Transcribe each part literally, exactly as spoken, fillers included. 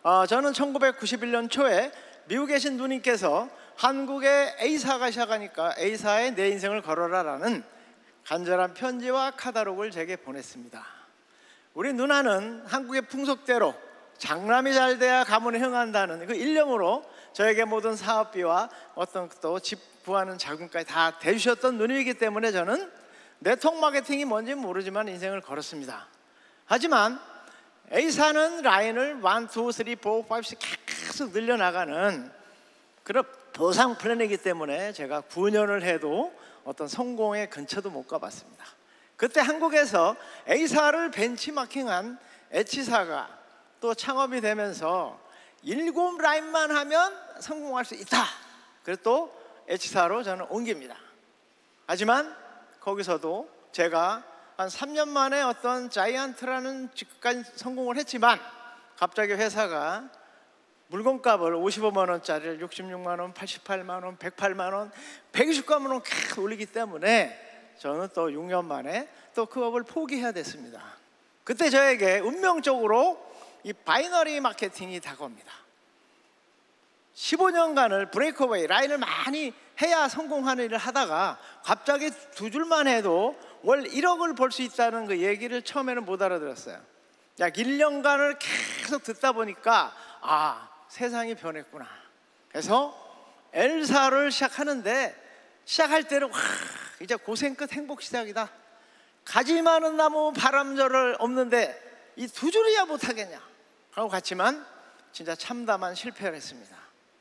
어, 저는 천구백구십일 년 초에 미국에 계신 누님께서 한국에 A사가 시작하니까 A사에 내 인생을 걸어라라는 간절한 편지와 카탈로그를 제게 보냈습니다. 우리 누나는 한국의 풍속대로 장남이 잘 돼야 가문이 흥한다는 그 일념으로 저에게 모든 사업비와 어떤 또 집 구하는 자금까지 다 대주셨던 누님이기 때문에 저는 네트워크 마케팅이 뭔지 모르지만 인생을 걸었습니다. 하지만 A사는 라인을 일, 이, 삼, 사, 오, 육 계속 늘려나가는 그런 보상 플랜이기 때문에 제가 구 년을 해도 어떤 성공의 근처도 못 가봤습니다. 그때 한국에서 A사를 벤치마킹한 H사가 또 창업이 되면서 일곱 라인만 하면 성공할 수 있다. 그래서 또 H사로 저는 옮깁니다. 하지만 거기서도 제가 한 삼 년 만에 어떤 자이언트라는 직까지 성공을 했지만 갑자기 회사가 물건값을 오십오만 원짜리를 육십육만 원, 팔십팔만 원, 백팔만 원, 백이십구만 원 계속 올리기 때문에 저는 또 육 년 만에 또 그 업을 포기해야 됐습니다. 그때 저에게 운명적으로 이 바이너리 마케팅이 다가옵니다. 십오 년간을 브레이크어웨이 라인을 많이 해야 성공하는 일을 하다가 갑자기 두 줄만 해도 월 일억을 벌 수 있다는 그 얘기를 처음에는 못 알아들었어요. 약 일 년간을 계속 듣다 보니까 아, 세상이 변했구나. 그래서 L사를 시작하는데 시작할 때는 와, 이제 고생 끝 행복 시작이다. 가지 많은 나무 바람절을 없는데 이 두 줄이야 못하겠냐 하고 갔지만 진짜 참담한 실패를 했습니다.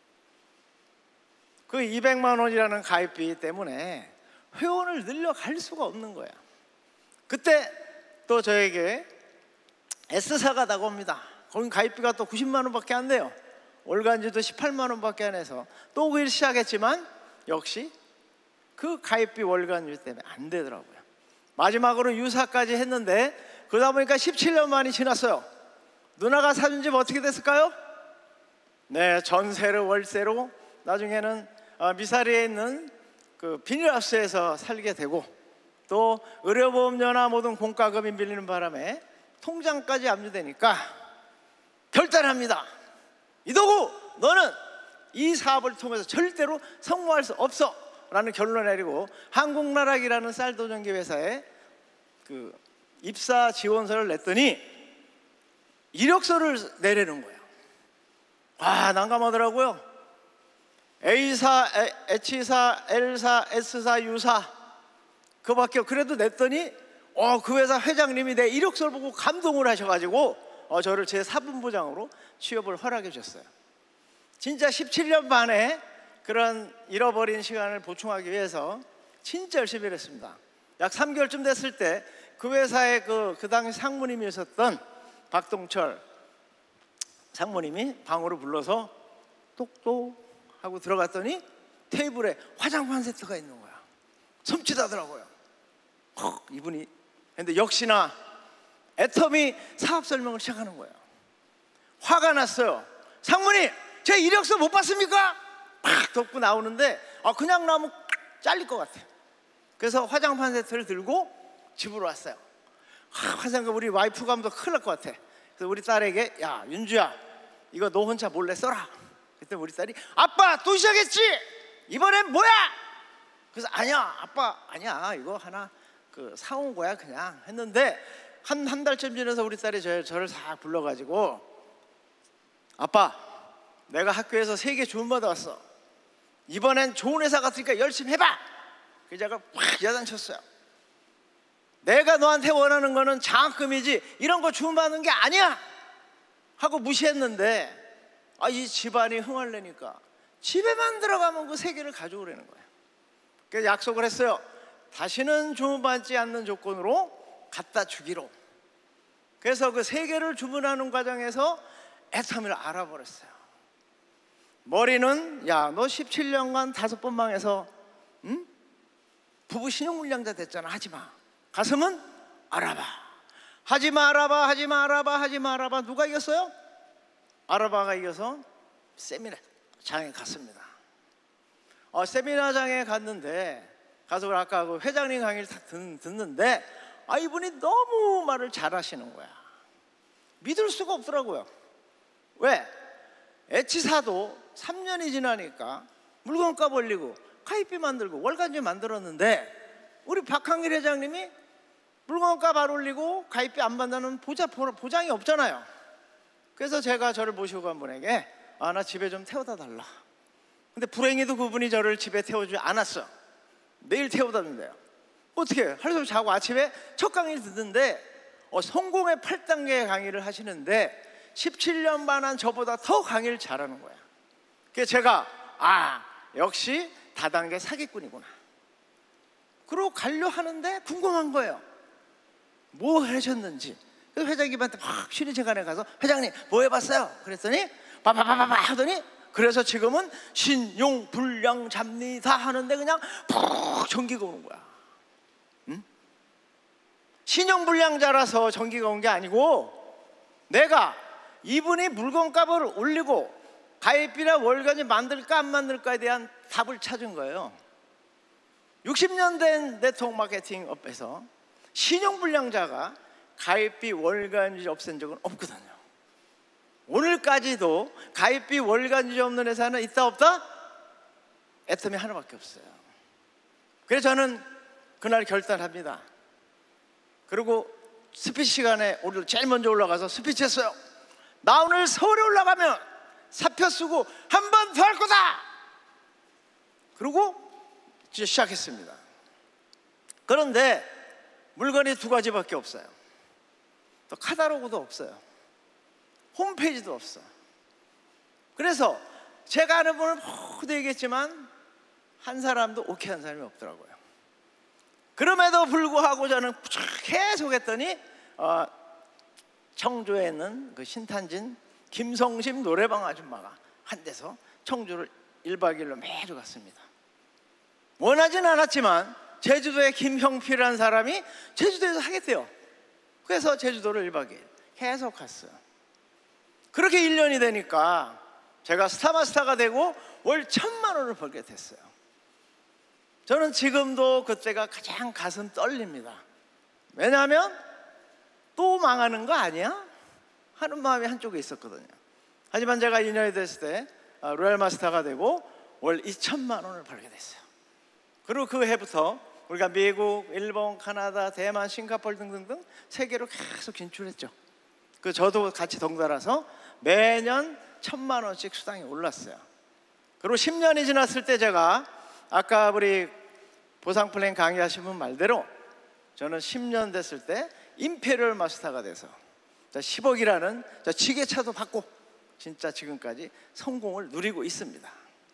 그 이백만 원이라는 가입비 때문에 회원을 늘려갈 수가 없는 거야. 그때 또 저에게 S사가 다가옵니다. 거긴 가입비가 또 구십만 원밖에 안 돼요. 월간지도 십팔만 원밖에 안 해서 또 그 일 시작했지만 역시 그 가입비 월간지 때문에 안 되더라고요. 마지막으로 유사까지 했는데 그러다 보니까 십칠 년 만이 지났어요. 누나가 사준 집 어떻게 됐을까요? 네, 전세로 월세로 나중에는 미사리에 있는 그 비닐하우스에서 살게 되고 또 의료보험료나 모든 공과금이 밀리는 바람에 통장까지 압류되니까 결단합니다. 이도구 너는 이 사업을 통해서 절대로 성공할 수 없어 라는 결론을 내리고 한국나락이라는 쌀도전기 회사에 그 입사 지원서를 냈더니 이력서를 내려는 거예요. 와, 난감하더라고요. A사, H사, L사, S사, U사 그밖에 그래도 냈더니 어, 그 회사 회장님이 내 이력서를 보고 감동을 하셔가지고 어, 저를 제 사분부장으로 취업을 허락해 주셨어요. 진짜 십칠 년 만에 그런 잃어버린 시간을 보충하기 위해서 진짜 열심히 일했습니다. 약 삼 개월쯤 됐을 때 그 회사의 그, 그 당시 상무님이셨던 박동철 상무님이 방으로 불러서 똑똑 하고 들어갔더니 테이블에 화장판 세트가 있는 거야. 섬찟하더라고요. 어, 이분이 근데 역시나 애터미 사업 설명을 시작하는 거예요. 화가 났어요. 상무님, 제 이력서 못 봤습니까? 팍 덮고 나오는데 아, 그냥 나오면 잘릴 것 같아요. 그래서 화장판 세트를 들고 집으로 왔어요. 아, 화장품 우리 와이프 가면 큰일 날 것 같아. 그래서 우리 딸에게 야, 윤주야, 이거 너 혼자 몰래 써라. 그때 우리 딸이 아빠 또 시작했지? 이번엔 뭐야? 그래서 아니야 아빠 아니야 이거 하나 그 사온 거야 그냥 했는데 한 한 달쯤 지나서 우리 딸이 저, 저를 싹 불러가지고 아빠 내가 학교에서 세 개 주문 받아왔어. 이번엔 좋은 회사 같으니까 열심히 해봐. 그 제가 확 야단쳤어요. 내가 너한테 원하는 거는 장학금이지 이런 거 주문 받는 게 아니야 하고 무시했는데 아, 이 집안이 흥을 내니까 집에만 들어가면 그 세 개를 가져오라는 거예요. 그래서 약속을 했어요. 다시는 주문받지 않는 조건으로 갖다 주기로. 그래서 그 세 개를 주문하는 과정에서 애터미를 알아버렸어요. 머리는 야, 너 십칠 년간 다섯 번 망해서 응? 부부 신용불량자 됐잖아. 하지마. 가슴은 알아봐. 하지마 알아봐 하지마 알아봐 하지마 알아봐. 누가 이겼어요? 알아봐가 이겨서 세미나장에 갔습니다. 어, 세미나장에 갔는데 가서 아까 그 회장님 강의를 딱 듣, 듣는데 아, 이분이 너무 말을 잘하시는 거야. 믿을 수가 없더라고요. 왜? H사도 삼 년이 지나니까 물건값 올리고 가입비 만들고 월간지 만들었는데 우리 박항일 회장님이 물건값 안 올리고 가입비 안 받는 보자, 보장이 없잖아요. 그래서 제가 저를 모시고 간 분에게 아, 나 집에 좀 태워다 달라. 근데 불행히도 그분이 저를 집에 태워주지 않았어. 매일 태워다 준대요. 어떻게 해요? 하루 종일 자고 아침에 첫 강의를 듣는데 어, 성공의 팔 단계 강의를 하시는데 십칠 년 반한 저보다 더 강의를 잘하는 거야. 그래서 제가 아, 역시 다단계 사기꾼이구나. 그러고 가려 하는데 궁금한 거예요. 뭐 하셨는지. 그래서 회장님한테 막 쉬는 시간에 가서 회장님 뭐 해봤어요? 그랬더니 바바바바바 하더니 그래서 지금은 신용불량잡니다 하는데 그냥 푹 전기가 오는 거야. 응? 신용불량자라서 전기가 온 게 아니고 내가 이분이 물건값을 올리고 가입비나 월간지 만들까 안 만들까에 대한 답을 찾은 거예요. 육십 년 된 네트워크 마케팅 업에서 신용불량자가 가입비 월간지 없앤 적은 없거든요. 오늘까지도 가입비 월간지 없는 회사는 있다 없다? 애텀이 하나밖에 없어요. 그래서 저는 그날 결단합니다. 그리고 스피치 시간에 오늘 제일 먼저 올라가서 스피치 했어요. 나 오늘 서울에 올라가면 사표 쓰고 한 번 더 할 거다. 그리고 이제 시작했습니다. 그런데 물건이 두 가지밖에 없어요. 또 카탈로그도 없어요. 홈페이지도 없어. 그래서 제가 아는 분은 모두 얘기했지만 한 사람도 오케이 한 사람이 없더라고요. 그럼에도 불구하고 저는 계속 했더니 어, 청주에 있는 그 신탄진 김성심 노래방 아줌마가 한 데서 청주를 일 박 이 일로 매주 갔습니다. 원하진 않았지만 제주도에 김형필이라는 사람이 제주도에서 하겠대요. 그래서 제주도를 일 박 이 일 계속 갔어요. 그렇게 일 년이 되니까 제가 스타마스타가 되고 월 천만 원을 벌게 됐어요. 저는 지금도 그때가 가장 가슴 떨립니다. 왜냐하면 또 망하는 거 아니야? 하는 마음이 한쪽에 있었거든요. 하지만 제가 이 년이 됐을 때 로얄 마스터가 되고 월 이천만 원을 벌게 됐어요. 그리고 그 해부터 우리가 미국, 일본, 카나다, 대만, 싱가포르 등등등 세계로 계속 진출했죠. 그 저도 같이 덩달아서 매년 천만 원씩 수당이 올랐어요. 그리고 십 년이 지났을 때 제가 아까 우리 보상 플랜 강의하신 분 말대로 저는 십 년 됐을 때 임페리얼 마스터가 돼서 십억이라는 지게차도 받고 진짜 지금까지 성공을 누리고 있습니다.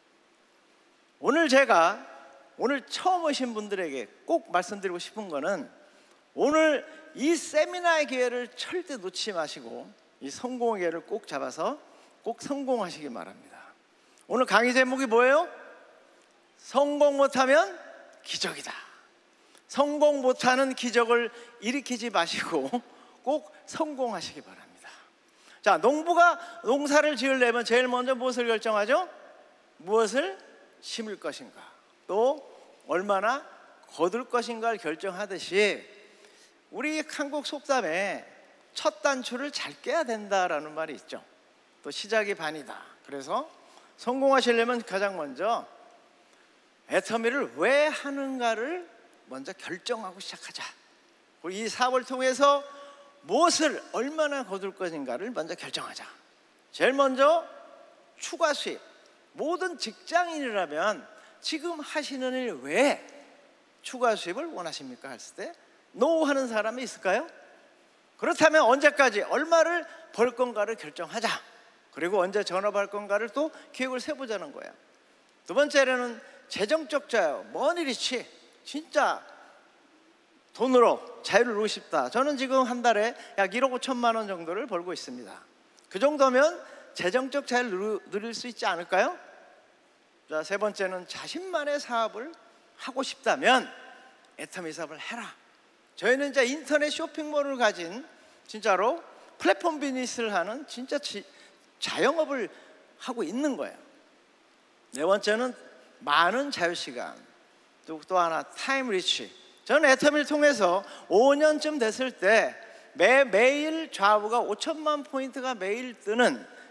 오늘 제가 오늘 처음 오신 분들에게 꼭 말씀드리고 싶은 거는 오늘 이 세미나의 기회를 절대 놓치지 마시고 이 성공의 기회를 꼭 잡아서 꼭 성공하시기 바랍니다. 오늘 강의 제목이 뭐예요? 성공 못하면 기적이다. 성공 못하는 기적을 일으키지 마시고 꼭 성공하시기 바랍니다. 자, 농부가 농사를 지으려면 제일 먼저 무엇을 결정하죠? 무엇을 심을 것인가, 또 얼마나 거둘 것인가를 결정하듯이 우리 한국 속담에 첫 단추를 잘 깨야 된다라는 말이 있죠. 또 시작이 반이다. 그래서 성공하시려면 가장 먼저 애터미를 왜 하는가를 먼저 결정하고 시작하자. 이 사업을 통해서 무엇을 얼마나 거둘 것인가를 먼저 결정하자. 제일 먼저 추가 수입. 모든 직장인이라면 지금 하시는 일 외에 추가 수입을 원하십니까? 했을 때 노 하는 사람이 있을까요? 그렇다면 언제까지 얼마를 벌 건가를 결정하자. 그리고 언제 전업할 건가를 또 계획을 세보자는 거예요. 두 번째로는 재정적 자유, 머니리치. 진짜 돈으로 자유를 누리고 싶다. 저는 지금 한 달에 약 일억 오천만 원 정도를 벌고 있습니다. 그 정도면 재정적 자유를 누릴 수 있지 않을까요? 자, 세 번째는 자신만의 사업을 하고 싶다면 애터미 사업을 해라. 저희는 이제 인터넷 쇼핑몰을 가진 진짜로 플랫폼 비즈니스를 하는 진짜 지, 자영업을 하고 있는 거예요. 네 번째는 많은 자유시간. 또, 또 하나 타임 리치. 저는 애터미를 통해서 오 년쯤 됐을 때 매, 매일 좌우가 오천만 포인트가 매일 뜨는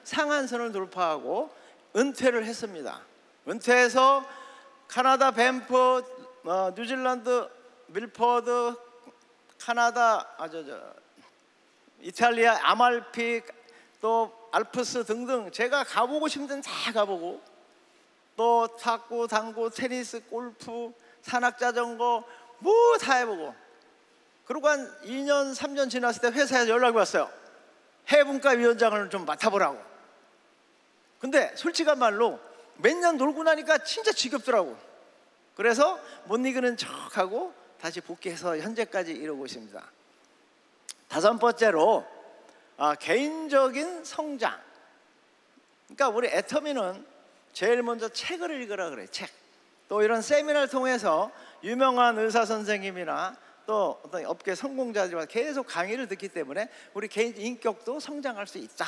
상한선을 돌파하고 은퇴를 했습니다. 은퇴해서 카나다 밴프, 어, 뉴질랜드 밀포드, 카나다, 아, 저, 저, 이탈리아 아말피, 또 알프스 등등 제가 가보고 싶은 데는 다 가보고, 또 탁구, 당구, 테니스, 골프, 산악자전거 뭐 다 해보고, 그리고 한 이 년 삼 년 지났을 때 회사에서 연락이 왔어요. 해분과 위원장을 좀 맡아보라고. 근데 솔직한 말로 몇 년 놀고 나니까 진짜 지겹더라고. 그래서 못 이기는 척하고 다시 복귀해서 현재까지 이러고 있습니다. 다섯 번째로 아, 개인적인 성장. 그러니까 우리 애터미는 제일 먼저 책을 읽으라 그래. 책. 또 이런 세미나를 통해서 유명한 의사 선생님이나 또 어떤 업계 성공자들과 계속 강의를 듣기 때문에 우리 개인 인격도 성장할 수 있다.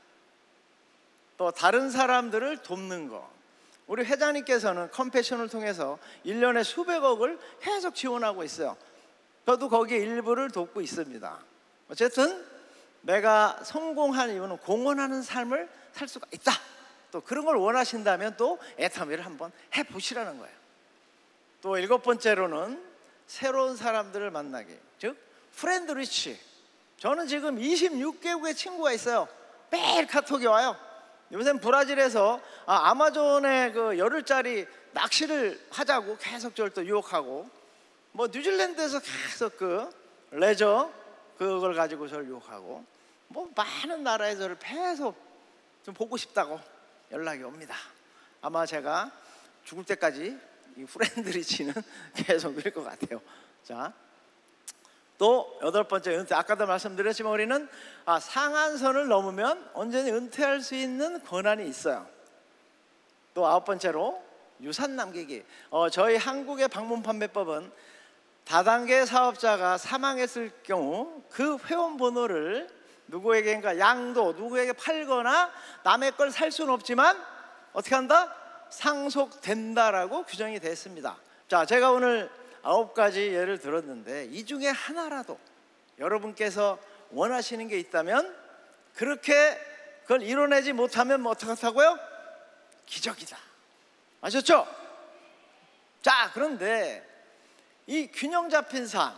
또 다른 사람들을 돕는 거. 우리 회장님께서는 컴패션을 통해서 일 년에 수백억을 계속 지원하고 있어요. 저도 거기에 일부를 돕고 있습니다. 어쨌든 내가 성공한 이유는 공헌하는 삶을 살 수가 있다. 또 그런 걸 원하신다면 또 애터미를 한번 해보시라는 거예요. 또 일곱 번째로는 새로운 사람들을 만나기, 즉 프렌드 리치. 저는 지금 이십육 개국의 친구가 있어요. 매일 카톡이 와요. 요새는 브라질에서 아, 아마존의 그 열흘짜리 낚시를 하자고 계속 저를 또 유혹하고, 뭐 뉴질랜드에서 계속 그 레저 그걸 가지고 저를 유혹하고, 뭐 많은 나라에서 저를 계속 좀 보고 싶다고 연락이 옵니다. 아마 제가 죽을 때까지 이 프렌드 리치는 계속 늘 것 같아요. 자, 또 여덟 번째 은퇴. 아까도 말씀드렸지만 우리는 아, 상한선을 넘으면 언제든지 은퇴할 수 있는 권한이 있어요. 또 아홉 번째로 유산 남기기. 어, 저희 한국의 방문 판매법은 다단계 사업자가 사망했을 경우 그 회원 번호를 누구에게인가 양도, 누구에게 팔거나 남의 걸 살 수는 없지만 어떻게 한다? 상속된다라고 규정이 됐습니다. 자, 제가 오늘 아홉 가지 예를 들었는데 이 중에 하나라도 여러분께서 원하시는 게 있다면, 그렇게 그걸 이뤄내지 못하면 뭐 어떡하다고요? 기적이다. 아셨죠? 자, 그런데 이 균형 잡힌 삶,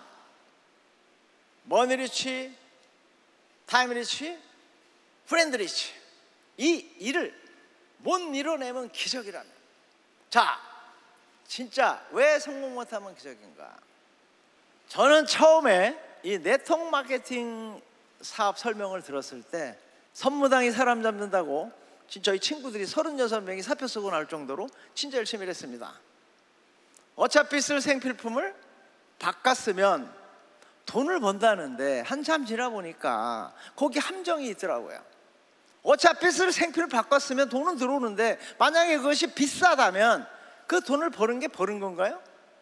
머니 리치, 타임 리치, 프렌드 리치, 이 일을 못 이뤄내면 기적이라면, 자, 진짜 왜 성공 못하면 기적인가? 저는 처음에 이 네트워크 마케팅 사업 설명을 들었을 때 선무당이 사람 잡는다고 진짜 저희 친구들이 서른여섯 명이 사표 쓰고 나올 정도로 진짜 열심히 했습니다. 어차피 쓸 생필품을 바꿨으면 돈을 번다는데 한참 지나 보니까 거기 함정이 있더라고요. 어차피 쓸 생필을 바꿨으면 돈은 들어오는데 만약에 그것이 비싸다면 그 돈을 버는 게 버는 건가요?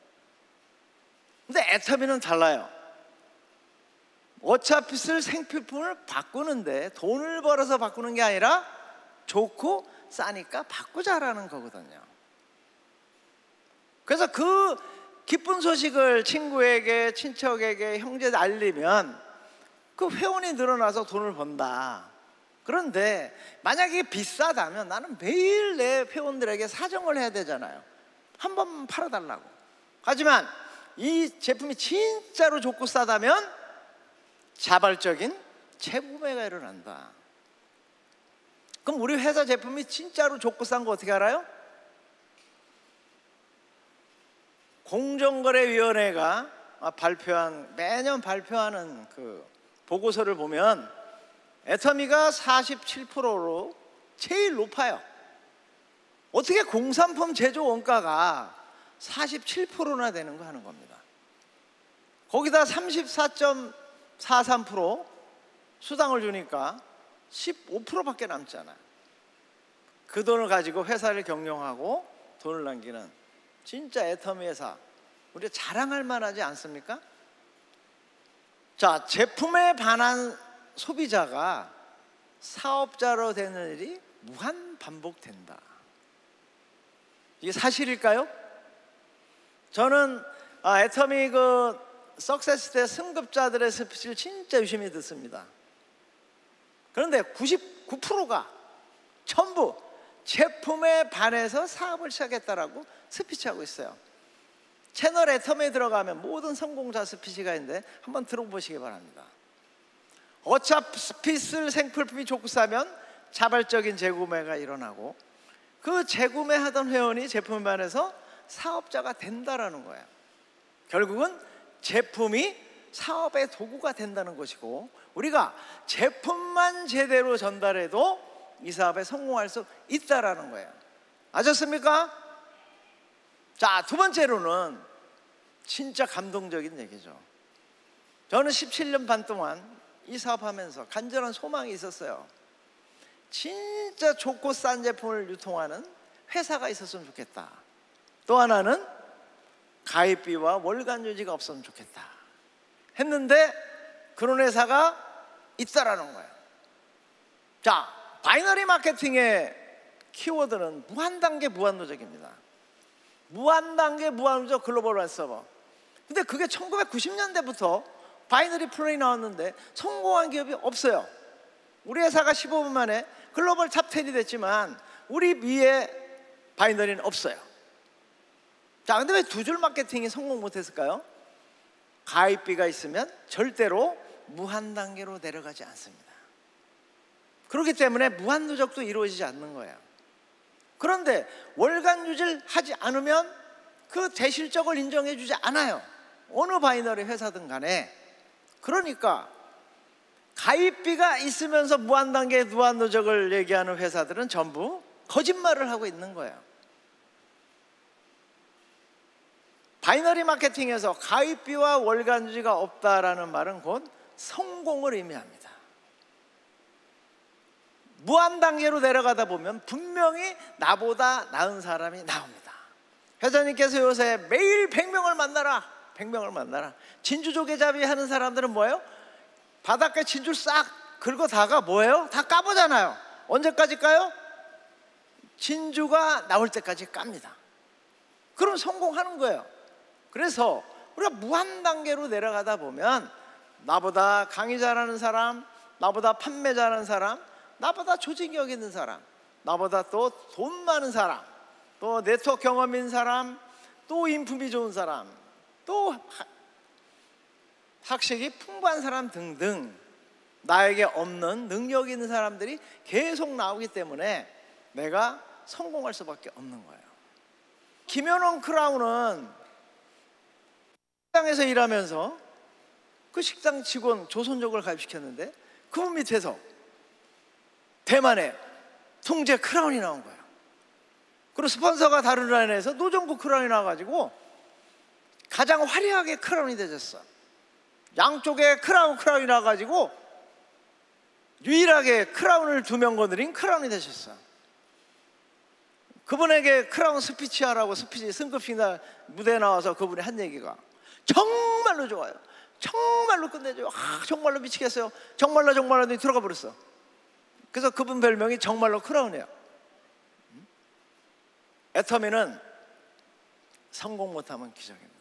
근데 애터미는 달라요. 어차피 쓸 생필품을 바꾸는데 돈을 벌어서 바꾸는 게 아니라 좋고 싸니까 바꾸자라는 거거든요. 그래서 그 기쁜 소식을 친구에게, 친척에게, 형제에 알리면 그 회원이 늘어나서 돈을 번다. 그런데 만약에 비싸다면 나는 매일 내 회원들에게 사정을 해야 되잖아요. 한 번만 팔아달라고. 하지만 이 제품이 진짜로 좋고 싸다면 자발적인 재구매가 일어난다. 그럼 우리 회사 제품이 진짜로 좋고 싼 거 어떻게 알아요? 공정거래위원회가 발표한, 매년 발표하는 그 보고서를 보면 애터미가 사십칠 퍼센트로 제일 높아요. 어떻게 공산품 제조 원가가 사십칠 퍼센트나 되는 거 하는 겁니다. 거기다 삼십사 점 사삼 퍼센트 수당을 주니까 십오 퍼센트밖에 남잖아요. 그 돈을 가지고 회사를 경영하고 돈을 남기는 진짜 애터미 회사, 우리가 자랑할 만하지 않습니까? 자, 제품에 반한 소비자가 사업자로 되는 일이 무한 반복된다. 이게 사실일까요? 저는 아, 애터미 그 석세스 때 승급자들의 스피치를 진짜 유심히 듣습니다. 그런데 구십구 퍼센트가 전부 제품에 반해서 사업을 시작했다라고 스피치하고 있어요. 채널 애텀에 들어가면 모든 성공자 스피치가 있는데 한번 들어보시기 바랍니다. 어차피 쓸 생필품이 좋고 싸면 자발적인 재구매가 일어나고, 그 재구매하던 회원이 제품에 반해서 사업자가 된다라는 거예요. 결국은 제품이 사업의 도구가 된다는 것이고, 우리가 제품만 제대로 전달해도 이 사업에 성공할 수 있다라는 거예요. 아셨습니까? 자, 두 번째로는 진짜 감동적인 얘기죠. 저는 십칠 년 반 동안 이 사업하면서 간절한 소망이 있었어요. 진짜 좋고 싼 제품을 유통하는 회사가 있었으면 좋겠다. 또 하나는 가입비와 월간 유지가 없으면 좋겠다 했는데, 그런 회사가 있다라는 거예요. 자, 바이너리 마케팅의 키워드는 무한단계 무한누적입니다. 무한단계 무한누적 글로벌 원 서버. 근데 그게 천구백구십 년대부터 바이너리 플레이 나왔는데 성공한 기업이 없어요. 우리 회사가 십오 분 만에 글로벌 탑 텐이 됐지만 우리 위에 바이너리는 없어요. 자, 근데 왜 두 줄 마케팅이 성공 못했을까요? 가입비가 있으면 절대로 무한 단계로 내려가지 않습니다. 그렇기 때문에 무한 누적도 이루어지지 않는 거예요. 그런데 월간 유지를 하지 않으면 그 대실적을 인정해 주지 않아요. 어느 바이너리 회사든 간에. 그러니까 가입비가 있으면서 무한 단계 무한 누적을 얘기하는 회사들은 전부 거짓말을 하고 있는 거예요. 바이너리 마케팅에서 가입비와 월간 유지가 없다라는 말은 곧 성공을 의미합니다. 무한 단계로 내려가다 보면 분명히 나보다 나은 사람이 나옵니다. 회장님께서 요새 매일 백 명을 만나라, 백 명을 만나라. 진주 조개잡이 하는 사람들은 뭐예요? 바닷가 진주 싹 긁어다가 뭐예요? 다 까보잖아요. 언제까지 까요? 진주가 나올 때까지 깝니다. 그럼 성공하는 거예요. 그래서 우리가 무한 단계로 내려가다 보면 나보다 강의 잘하는 사람, 나보다 판매 잘하는 사람, 나보다 조직력 있는 사람, 나보다 또 돈 많은 사람, 또 네트워크 경험 있는 사람, 또 인품이 좋은 사람, 또 학식이 풍부한 사람 등등 나에게 없는 능력 있는 사람들이 계속 나오기 때문에 내가 성공할 수밖에 없는 거예요. 김현원 크라운은 식당에서 일하면서 그 식당 직원 조선족을 가입시켰는데 그분 밑에서 대만의 통제 크라운이 나온 거예요. 그리고 스폰서가 다른 라인에서 노정구 크라운이 나와가지고 가장 화려하게 크라운이 되셨어. 양쪽에 크라운 크라운이 나와가지고 유일하게 크라운을 두 명 거느린 크라운이 되셨어. 그분에게 크라운 스피치 하라고 스피치 승급식 날 무대에 나와서 그분이 한 얘기가 정말로 좋아요. 정말로 끝내줘요. 아, 정말로 미치겠어요. 정말로 정말로 들어가 버렸어. 그래서 그분 별명이 정말로 크라운이에요. 애터미는 성공 못하면 기적입니다.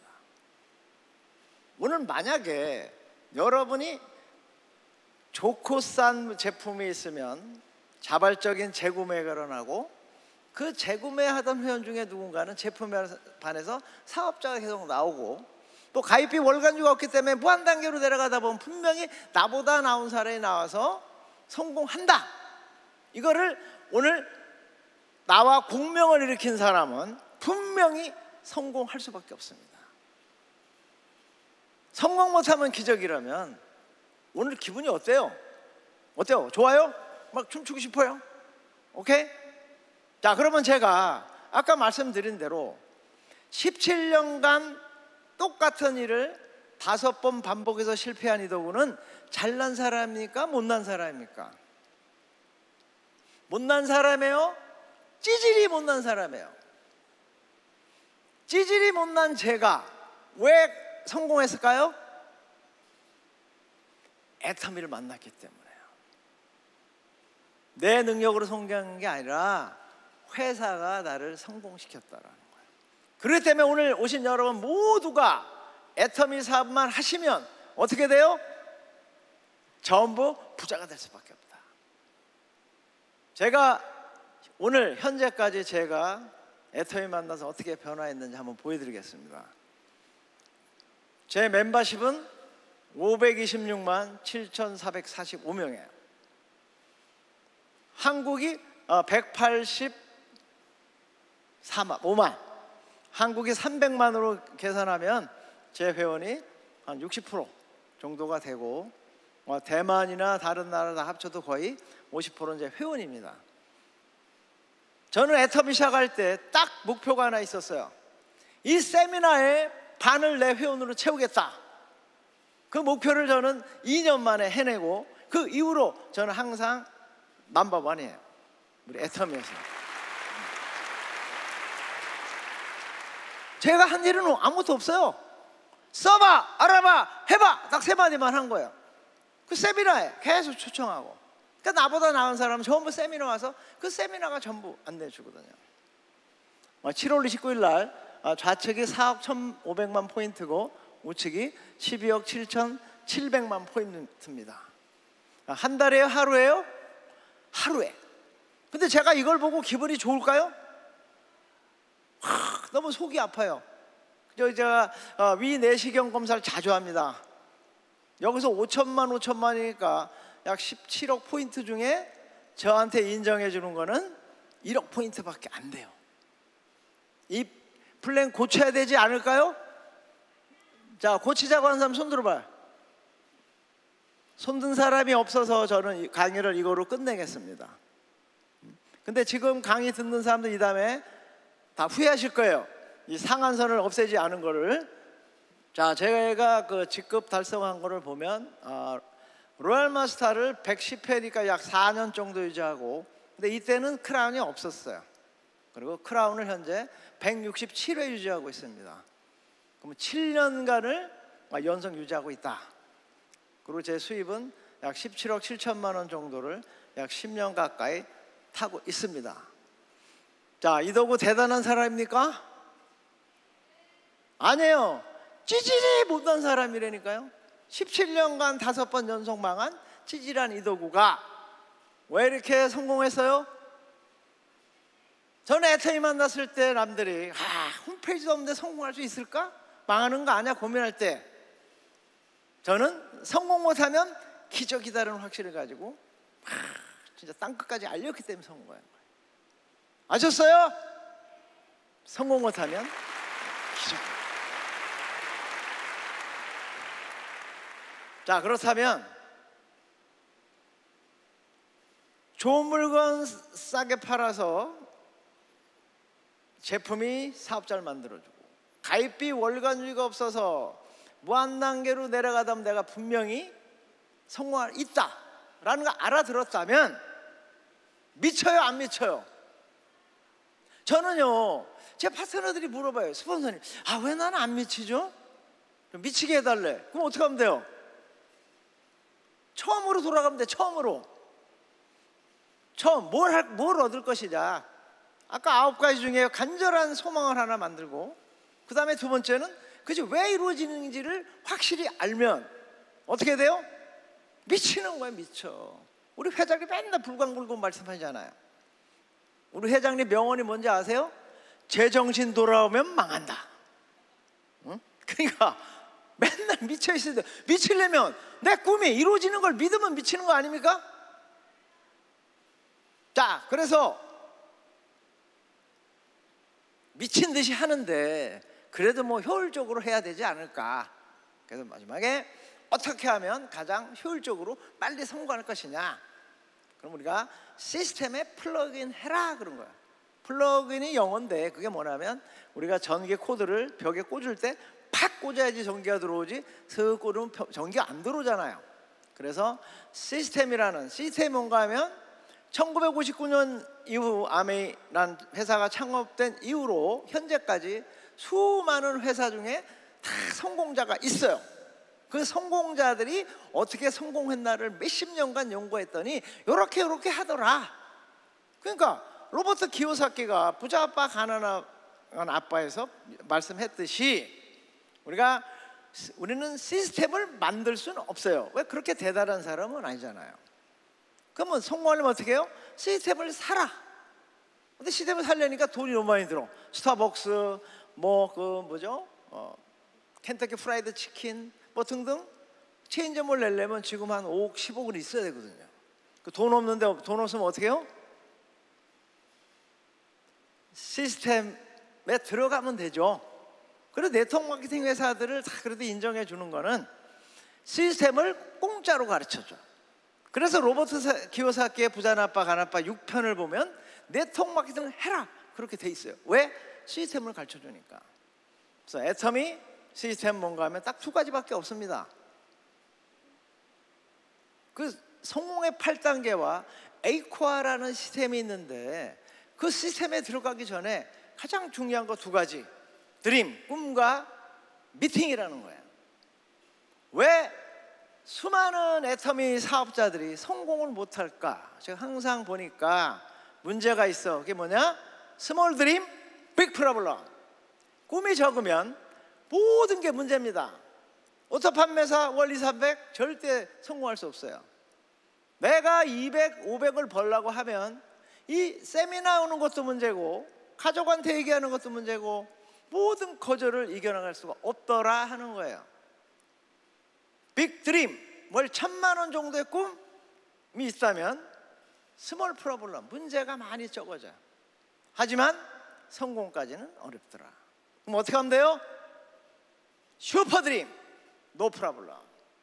오늘 만약에 여러분이 좋고 싼 제품이 있으면 자발적인 재구매가 일어나고, 그 재구매하던 회원 중에 누군가는 제품에 반해서 사업자가 계속 나오고, 또 가입비 월간주가 없기 때문에 무한 단계로 내려가다 보면 분명히 나보다 나은 사람이 나와서 성공한다. 이거를 오늘 나와 공명을 일으킨 사람은 분명히 성공할 수밖에 없습니다. 성공 못하면 기적이라면 오늘 기분이 어때요? 어때요? 좋아요? 막 춤추고 싶어요? 오케이? 자, 그러면 제가 아까 말씀드린 대로 십칠 년간 똑같은 일을 다섯 번 반복해서 실패한 이도구는 잘난 사람입니까? 못난 사람입니까? 못난 사람이에요? 찌질이 못난 사람이에요. 찌질이 못난 제가 왜 성공했을까요? 애터미를 만났기 때문에요. 내 능력으로 성공한 게 아니라 회사가 나를 성공시켰다라는 거예요. 그렇기 때문에 오늘 오신 여러분 모두가 애터미 사업만 하시면 어떻게 돼요? 전부 부자가 될 수밖에 없다. 제가 오늘 현재까지 제가 애터미 만나서 어떻게 변화했는지 한번 보여드리겠습니다. 제 멤버십은 오백이십육만 칠천사백사십오 명이에요. 한국이 백팔십사만 오만, 한국이 삼백만으로 계산하면 제 회원이 한 육십 퍼센트 정도가 되고, 대만이나 다른 나라 다 합쳐도 거의 오십 퍼센트 이제 회원입니다. 저는 애터미 시작할 때 딱 목표가 하나 있었어요. 이 세미나에 반을 내 회원으로 채우겠다. 그 목표를 저는 이 년 만에 해내고, 그 이후로 저는 항상 넘버원이에요. 우리 애터미에서. 제가 한 일은 아무것도 없어요. 써봐, 알아봐, 해봐, 딱 세 마디만 한 거예요. 그 세미나에 계속 초청하고, 그러니까 나보다 나은 사람은 전부 세미나 와서 그 세미나가 전부 안내해주거든요. 칠월 이십구일 날 좌측이 사억 천오백만 포인트고 우측이 십이억 칠천칠백만 포인트입니다. 한 달에요? 하루에요? 하루에. 근데 제가 이걸 보고 기분이 좋을까요? 하, 너무 속이 아파요. 제가 위 내시경 검사를 자주 합니다. 여기서 오천만 오천만이니까 약 십칠억 포인트 중에 저한테 인정해 주는 거는 일억 포인트밖에 안 돼요. 이 플랜 고쳐야 되지 않을까요? 자, 고치자고 하는 사람 손 들어봐요. 손든 사람이 없어서 저는 강의를 이거로 끝내겠습니다. 근데 지금 강의 듣는 사람들 이 다음에 다 후회하실 거예요. 이 상한선을 없애지 않은 거를. 자, 제가 그 직급 달성한 거를 보면 어, 로얄 마스터를 백십 회니까 약 사 년 정도 유지하고, 근데 이때는 크라운이 없었어요. 그리고 크라운을 현재 백육십칠 회 유지하고 있습니다. 그러면 칠 년간을 연속 유지하고 있다. 그리고 제 수입은 약 십칠억 칠천만 원 정도를 약 십 년 가까이 타고 있습니다. 자, 이도구 대단한 사람입니까? 아니에요. 찌질이 못한 사람이라니까요. 십칠 년간 다섯 번 연속 망한 찌질한 이도구가 왜 이렇게 성공했어요? 저는 애터미 만났을 때 남들이 아, 홈페이지도 없는데 성공할 수 있을까? 망하는 거 아니야? 고민할 때 저는 성공 못하면 기적이다라는 확신을 가지고 아, 진짜 땅끝까지 알렸기 때문에 성공한 거예요. 아셨어요? 성공 못하면 기적. 자, 그렇다면 좋은 물건 싸게 팔아서 제품이 사업자를 만들어주고, 가입비 월간주의가 없어서 무한단계로 내려가다 보면 내가 분명히 성공할 있다 라는 거 알아들었다면 미쳐요, 안 미쳐요? 저는요, 제 파트너들이 물어봐요. 스폰서님, 아, 왜 나는 안 미치죠? 미치게 해달래. 그럼 어떻게 하면 돼요? 처음으로 돌아가면 돼. 처음으로. 처음 뭘, 할, 뭘 얻을 것이냐. 아까 아홉 가지 중에 간절한 소망을 하나 만들고, 그 다음에 두 번째는 그게 왜 이루어지는지를 확실히 알면 어떻게 돼요? 미치는 거예요. 미쳐. 우리 회장님 맨날 불광불광 말씀하잖아요. 우리 회장님 명언이 뭔지 아세요? 제정신 돌아오면 망한다. 응? 그러니까 맨날 미쳐 있어야 돼. 미치려면 내 꿈이 이루어지는 걸 믿으면 미치는 거 아닙니까? 자, 그래서 미친 듯이 하는데 그래도 뭐 효율적으로 해야 되지 않을까. 그래서 마지막에 어떻게 하면 가장 효율적으로 빨리 성공할 것이냐. 그럼 우리가 시스템에 플러그인 해라 그런 거야. 플러그인이 영어인데 그게 뭐냐면 우리가 전기 코드를 벽에 꽂을 때 팍 꽂아야지 전기가 들어오지, 슥 꽂으면 전기가 안 들어오잖아요. 그래서 시스템이라는, 시스템이 뭔가 하면 천구백오십구 년 이후 아메이라는 회사가 창업된 이후로 현재까지 수많은 회사 중에 다 성공자가 있어요. 그 성공자들이 어떻게 성공했나를 몇십 년간 연구했더니 요렇게 요렇게 하더라. 그러니까 로버트 키요사키가 부자 아빠 가난한 아빠에서 말씀했듯이 우리가 우리는 시스템을 만들 수는 없어요. 왜? 그렇게 대단한 사람은 아니잖아요. 그러면 성공하려면 어떻게 해요? 시스템을 사라. 시스템을 살려니까 돈이 너무 많이 들어. 스타벅스, 뭐 그 뭐죠? 어, 켄터키 프라이드 치킨 뭐 등등 체인점을 내려면 지금 한 오억, 십억은 있어야 되거든요. 그 돈 없는데 돈 없으면 어떻게 해요? 시스템에 들어가면 되죠. 그래서 네트워크 마케팅 회사들을 다 그래도 인정해 주는 거는 시스템을 공짜로 가르쳐줘. 그래서 로버트 키요사키의 부자 나빠 가나빠 육 편을 보면 네트워크 마케팅을 해라 그렇게 돼 있어요. 왜? 시스템을 가르쳐 주니까. 그래서 애터미 시스템 뭔가 하면 딱 두 가지밖에 없습니다. 그 성공의 팔 단계와 에이코아라는 시스템이 있는데 그 시스템에 들어가기 전에 가장 중요한 거 두 가지, 드림, 꿈과 미팅이라는 거예요. 왜 수많은 애터미 사업자들이 성공을 못할까? 제가 항상 보니까 문제가 있어. 그게 뭐냐? 스몰 드림, 빅 프로블럼. 꿈이 적으면 모든 게 문제입니다. 오토 판매사 월 이삼백 절대 성공할 수 없어요. 내가 이백, 오백을 벌려고 하면 이 세미나 오는 것도 문제고 가족한테 얘기하는 것도 문제고 모든 거절을 이겨나갈 수가 없더라 하는 거예요. 빅 드림, 월 천만 원 정도의 꿈이 있다면 스몰 프로블럼, 문제가 많이 적어져요. 하지만 성공까지는 어렵더라. 그럼 어떻게 하면 돼요? 슈퍼 드림, 노 프로블럼.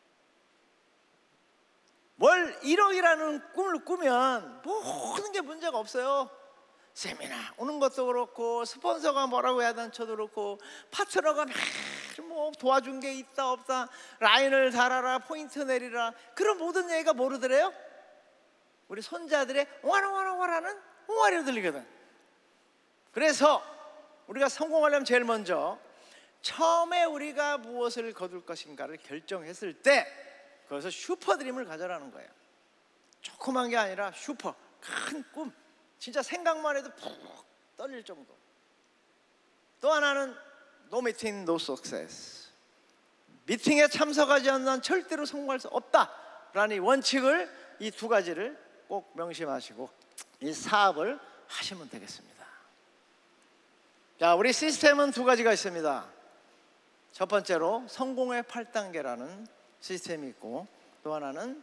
월 일억이라는 꿈을 꾸면 모든 게 문제가 없어요. 세미나 오는 것도 그렇고 스폰서가 뭐라고 해야 하는 쳐도 그렇고 파트너가 뭐 도와준 게 있다 없다 라인을 달아라 포인트 내리라 그런 모든 얘기가 모르더래요. 우리 손자들의 와라와라와라는 옹알이로 들리거든. 그래서 우리가 성공하려면 제일 먼저 처음에 우리가 무엇을 거둘 것인가를 결정했을 때 그래서 슈퍼 드림을 가져라는 거예요. 조그만 게 아니라 슈퍼 큰 꿈, 진짜 생각만 해도 푹 떨릴 정도. 또 하나는 No meeting, no success. 미팅에 참석하지 않는 절대로 성공할 수 없다라는 이 원칙을, 이 두 가지를 꼭 명심하시고 이 사업을 하시면 되겠습니다. 자, 우리 시스템은 두 가지가 있습니다. 첫 번째로 성공의 팔 단계라는 시스템이 있고 또 하나는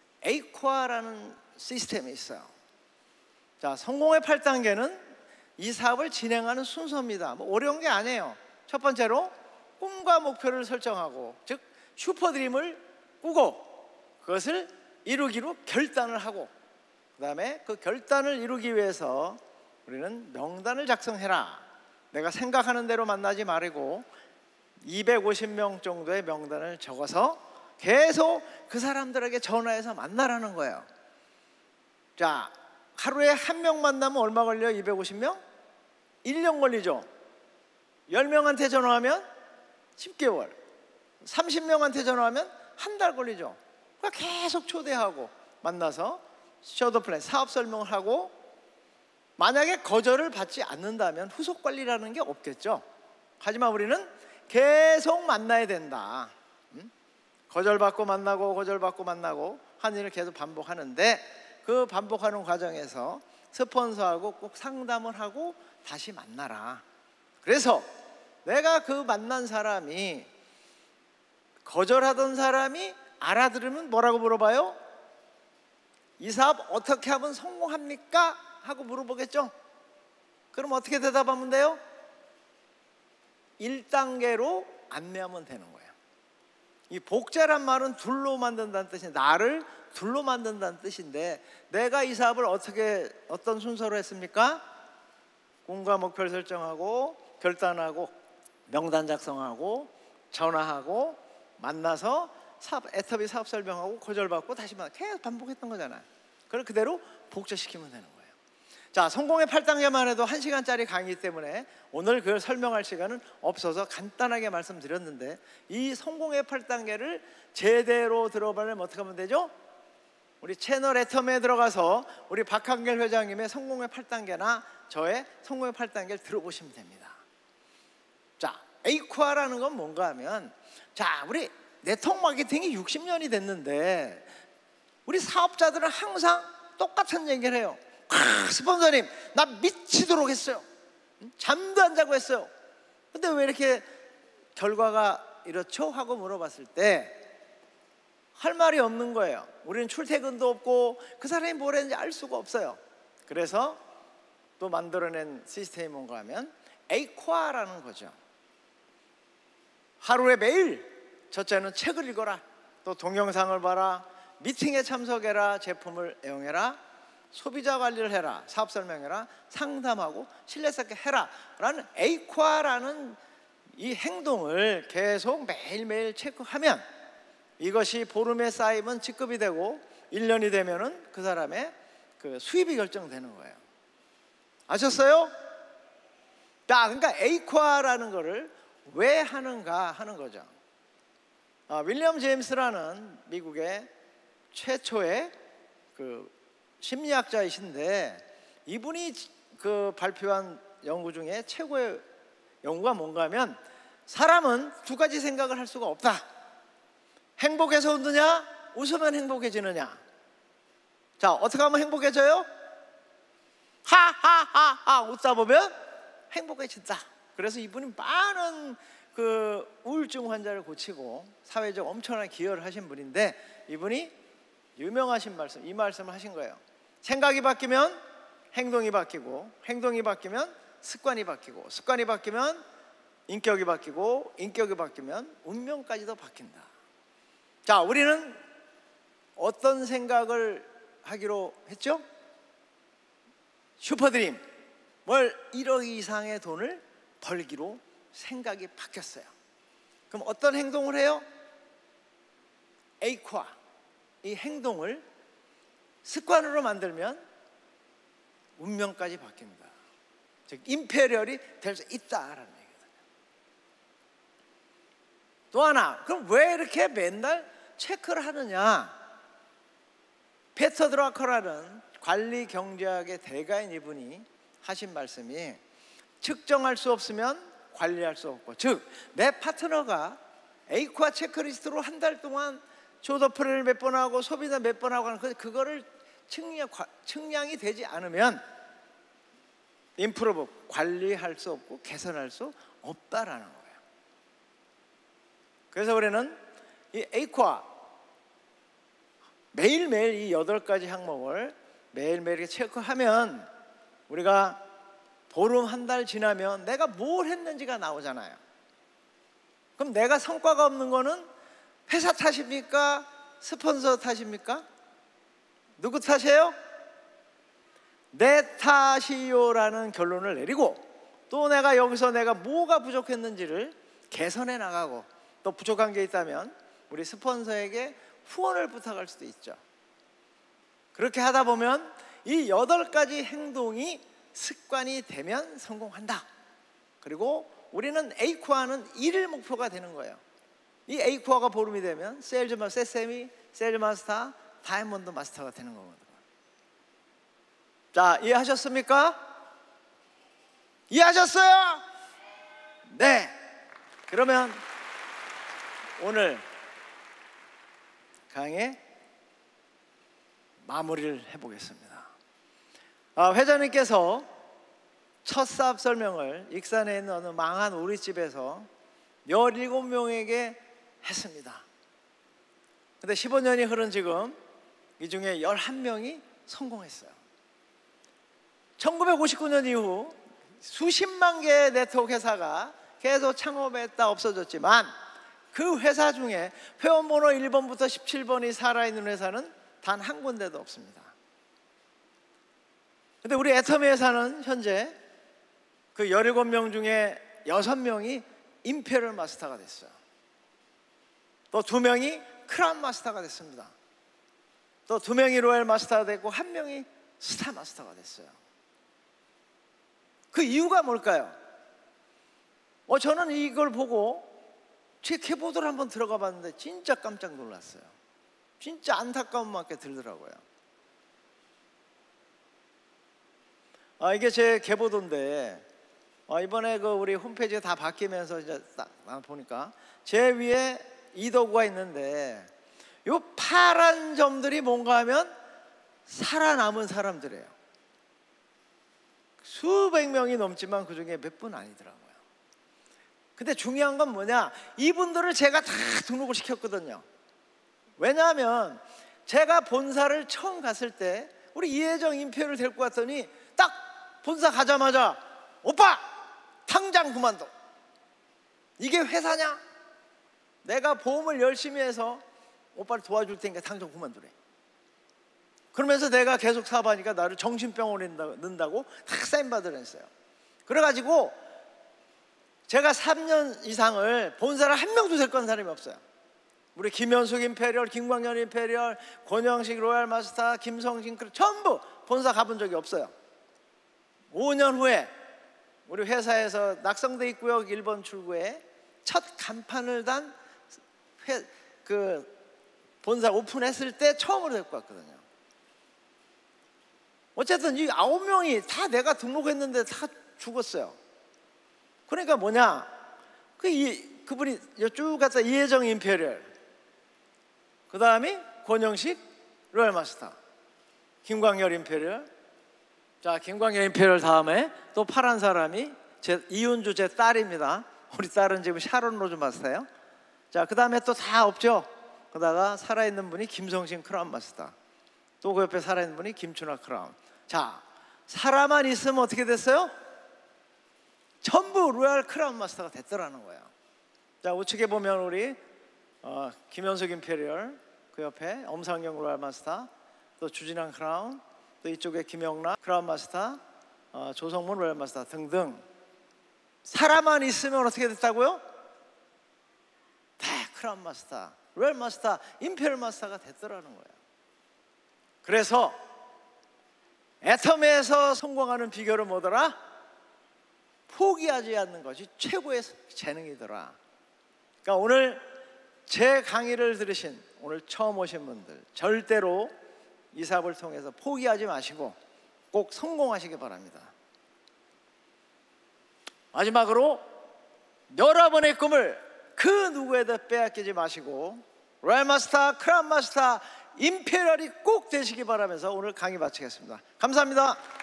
에이코아라는 시스템이 있어요. 자, 성공의 팔 단계는 이 사업을 진행하는 순서입니다. 뭐 어려운 게 아니에요. 첫 번째로 꿈과 목표를 설정하고, 즉 슈퍼드림을 꾸고 그것을 이루기로 결단을 하고, 그 다음에 그 결단을 이루기 위해서 우리는 명단을 작성해라. 내가 생각하는 대로 만나지 말고 이백오십 명 정도의 명단을 적어서 계속 그 사람들에게 전화해서 만나라는 거예요. 자, 하루에 한 명 만나면 얼마 걸려요? 이백오십 명? 일 년 걸리죠. 열 명한테 전화하면 십 개월, 삼십 명한테 전화하면 한 달 걸리죠. 그러니까 계속 초대하고 만나서 쇼더 플랜, 사업 설명을 하고, 만약에 거절을 받지 않는다면 후속 관리라는 게 없겠죠. 하지만 우리는 계속 만나야 된다. 음? 거절받고 만나고 거절받고 만나고 한 일을 계속 반복하는데, 그 반복하는 과정에서 스폰서하고 꼭 상담을 하고 다시 만나라. 그래서 내가 그 만난 사람이, 거절하던 사람이 알아들으면 뭐라고 물어봐요? 이 사업 어떻게 하면 성공합니까? 하고 물어보겠죠. 그럼 어떻게 대답하면 돼요? 일 단계로 안내하면 되는 거예요. 이 복제란 말은 둘로 만든다는 뜻인데, 나를 둘로 만든다는 뜻인데, 내가 이 사업을 어떻게, 어떤 순서로 했습니까? 꿈과 목표를 설정하고 결단하고 명단 작성하고 전화하고 만나서 사업, 애터미 사업 설명하고 거절받고 다시 만나, 계속 반복했던 거잖아요. 그걸 그대로 복제시키면 되는 거예요. 자, 성공의 팔 단계만 해도 한 시간짜리 강의 때문에 오늘 그걸 설명할 시간은 없어서 간단하게 말씀드렸는데, 이 성공의 팔 단계를 제대로 들어보려면 어떻게 하면 되죠? 우리 채널 애터미에 들어가서 우리 박한결 회장님의 성공의 팔 단계나 저의 성공의 팔 단계를 들어보시면 됩니다. 자, 에이코아라는 건 뭔가 하면, 자, 우리 네트워크 마케팅이 육십 년이 됐는데 우리 사업자들은 항상 똑같은 얘기를 해요. 아, 스폰서님 나 미치도록 했어요. 잠도 안 자고 했어요. 근데 왜 이렇게 결과가 이렇죠? 하고 물어봤을 때 할 말이 없는 거예요. 우리는 출퇴근도 없고 그 사람이 뭘 했는지 알 수가 없어요. 그래서 또 만들어낸 시스템이 뭔가 하면 에이코아라는 거죠. 하루에 매일 첫째는 책을 읽어라, 또 동영상을 봐라, 미팅에 참석해라, 제품을 애용해라, 소비자 관리를 해라, 사업 설명해라, 상담하고 신뢰스럽게 해라 라는 에이코아라는 이 행동을 계속 매일매일 체크하면 이것이 보름에 쌓이면 직급이 되고 일 년이 되면은 그 사람의 그 수입이 결정되는 거예요. 아셨어요? 자, 그러니까 에이코아라는 거를 왜 하는가 하는 거죠. 아, 윌리엄 제임스라는 미국의 최초의 그 심리학자이신데 이분이 그 발표한 연구 중에 최고의 연구가 뭔가 하면 사람은 두 가지 생각을 할 수가 없다. 행복해서 웃느냐, 웃으면 행복해지느냐. 자, 어떻게 하면 행복해져요? 하하하하 웃다 보면 행복해진다. 그래서 이분이 많은 그 우울증 환자를 고치고 사회적 엄청난 기여를 하신 분인데 이분이 유명하신 말씀, 이 말씀을 하신 거예요. 생각이 바뀌면 행동이 바뀌고, 행동이 바뀌면 습관이 바뀌고, 습관이 바뀌면 인격이 바뀌고, 인격이 바뀌면 운명까지도 바뀐다. 자, 우리는 어떤 생각을 하기로 했죠? 슈퍼드림, 월 일억 이상의 돈을 벌기로 생각이 바뀌었어요. 그럼 어떤 행동을 해요? 에이코아, 이 행동을 습관으로 만들면 운명까지 바뀐다. 즉 임페리얼이 될 수 있다라는 얘기거든요. 또 하나, 그럼 왜 이렇게 맨날 체크를 하느냐? 페터 드라커라는 관리 경제학의 대가인 이분이 하신 말씀이 측정할 수 없으면 관리할 수 없고, 즉 내 파트너가 에이코아 체크리스트로 한 달 동안 조더플레이를 몇 번 하고 소비자 몇 번 하고 하는 그 그거를 측량, 측량이 되지 않으면 임프로브, 관리할 수 없고 개선할 수 없다라는 거예요. 그래서 우리는 이 에이코아 매일매일 이 여덟 가지 항목을 매일매일 이렇게 체크하면 우리가 보름 한 달 지나면 내가 뭘 했는지가 나오잖아요. 그럼 내가 성과가 없는 거는 회사 탓입니까? 스폰서 탓입니까? 누구 탓이에요? 내 탓이요라는 결론을 내리고, 또 내가 여기서 내가 뭐가 부족했는지를 개선해 나가고, 또 부족한 게 있다면 우리 스폰서에게 후원을 부탁할 수도 있죠. 그렇게 하다 보면 이 여덟 가지 행동이 습관이 되면 성공한다. 그리고 우리는 에이코아는 일 목표가 되는 거예요. 이 에이코아가 보름이 되면 세일즈 마스터, 세세미, 세일즈 마스터, 다이아몬드 마스터가 되는 거거든요. 자, 이해하셨습니까? 이해하셨어요? 네. 그러면 오늘 강의 마무리를 해보겠습니다. 아, 회장님께서 첫 사업 설명을 익산에 있는 어느 망한 우리집에서 열일곱 명에게 했습니다. 근데 십오 년이 흐른 지금 이 중에 열한 명이 성공했어요. 천구백오십구 년 이후 수십만 개의 네트워크 회사가 계속 창업했다 없어졌지만 그 회사 중에 회원번호 일 번부터 십칠 번이 살아있는 회사는 단 한 군데도 없습니다. 근데 우리 애터미 회사는 현재 그 열일곱 명 중에 여섯 명이 임페리얼 마스터가 됐어요. 또 두 명이 크라운 마스터가 됐습니다. 또 두 명이 로얄 마스터가 됐고 한 명이 스타 마스터가 됐어요. 그 이유가 뭘까요? 어, 저는 이걸 보고 제 키보드를 한번 들어가 봤는데 진짜 깜짝 놀랐어요. 진짜 안타까운 마음이 들더라고요. 아, 이게 제 계보도인데 아, 이번에 그 우리 홈페이지가 다 바뀌면서 이제 딱 보니까 제 위에 이 도구가 있는데 요 파란 점들이 뭔가 하면 살아남은 사람들이에요. 수백 명이 넘지만 그 중에 몇 분 아니더라고요. 근데 중요한 건 뭐냐, 이분들을 제가 다 등록을 시켰거든요. 왜냐하면 제가 본사를 처음 갔을 때 우리 이혜정 임표를 데리고 갔더니 딱 본사 가자마자 오빠 당장 그만둬. 이게 회사냐? 내가 보험을 열심히 해서 오빠를 도와줄 테니까 당장 그만두래. 그러면서 내가 계속 사업하니까 나를 정신병원에 넣는다고 다 사인 받으랬어요. 그래가지고 제가 삼 년 이상을 본사를 한 명도 데리고 간 사람이 없어요. 우리 김현숙 임페리얼, 김광현 임페리얼, 권영식 로얄마스터, 김성진 전부 본사 가본 적이 없어요. 오 년 후에 우리 회사에서 낙성대 입구역 일 번 출구에 첫 간판을 단 회, 그 본사 오픈했을 때 처음으로 데리고 왔거든요. 어쨌든 이 아홉 명이 다 내가 등록했는데 다 죽었어요. 그러니까 뭐냐, 그 이, 그분이 쭉 갔다 이혜정 임페리얼, 그 다음에 권영식 로얄마스터, 김광열 임페리얼. 자, 김광열 임페리얼 다음에 또 파란 사람이 제 이윤주 제 딸입니다. 우리 딸은 지금 샤론 로즈 마스터예요. 자, 그 다음에 또 다 없죠. 그러다가 살아있는 분이 김성신 크라운 마스터, 또 그 옆에 살아있는 분이 김춘하 크라운. 자, 사람만 있으면 어떻게 됐어요? 전부 로얄 크라운 마스터가 됐더라는 거예요. 자, 우측에 보면 우리 어, 김현숙 임페리얼, 그 옆에 엄상영 로얄 마스터, 또 주진환 크라운, 또 이쪽에 김영락 크라운 마스터, 어, 조성문 로얄 마스터 등등. 사람만 있으면 어떻게 됐다고요? 다 크라운 마스터, 로얄 마스터, 임페리얼 마스터가 됐더라는 거예요. 그래서 애텀에서 성공하는 비결은 뭐더라? 포기하지 않는 것이 최고의 재능이더라. 그러니까 오늘 제 강의를 들으신, 오늘 처음 오신 분들 절대로 이 사업을 통해서 포기하지 마시고 꼭 성공하시기 바랍니다. 마지막으로 여러분의 꿈을 그 누구에도 빼앗기지 마시고 로얄 마스터, 크라운 마스터, 임페리얼이 꼭 되시기 바라면서 오늘 강의 마치겠습니다. 감사합니다.